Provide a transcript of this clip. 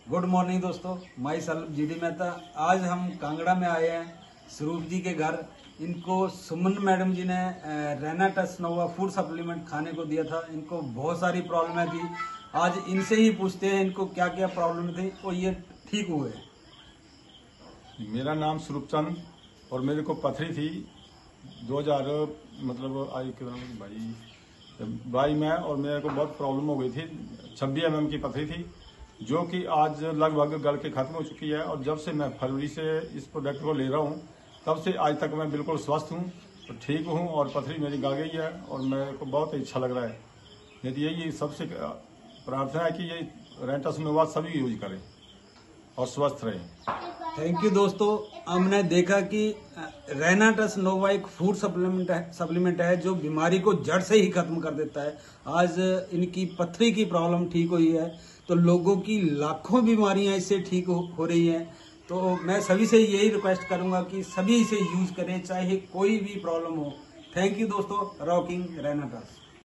Good morning दोस्तों, my self GD Mehta. आज हम कांगड़ा में आए हैं स्वरूप जी के घर। इनको सुमन मैडम जी ने रेनाटस नोवा फूड सप्लीमेंट खाने को दिया था। इनको बहुत सारी प्रॉब्लमें थी। आज इनसे ही पूछते हैं इनको क्या क्या प्रॉब्लम थी और ये ठीक हुए। मेरा नाम स्वरूप चंद और मेरे को पथरी थी 2000 आई भाई में, और मेरे को बहुत प्रॉब्लम हो गई थी। 26 mm की पथरी थी जो कि आज लगभग गल के खत्म हो चुकी है। और जब से मैं फरवरी से इस प्रोडक्ट को ले रहा हूँ तब से आज तक मैं बिल्कुल स्वस्थ हूँ और ठीक हूँ और पथरी मेरी गल गई है और मेरे को बहुत अच्छा लग रहा है। यदि यही सबसे प्रार्थना है कि ये रेनाटस नोवा सभी यूज करें और स्वस्थ रहें। थैंक यू दोस्तों। हमने देखा कि रेनाटस नोवा एक फूड सप्लीमेंट है जो बीमारी को जड़ से ही खत्म कर देता है। आज इनकी पथरी की प्रॉब्लम ठीक हुई है तो लोगों की लाखों बीमारियां इससे ठीक हो रही हैं। तो मैं सभी से यही रिक्वेस्ट करूंगा कि सभी इसे यूज करें चाहे कोई भी प्रॉब्लम हो। थैंक यू दोस्तों। रॉकिंग रेनाटस।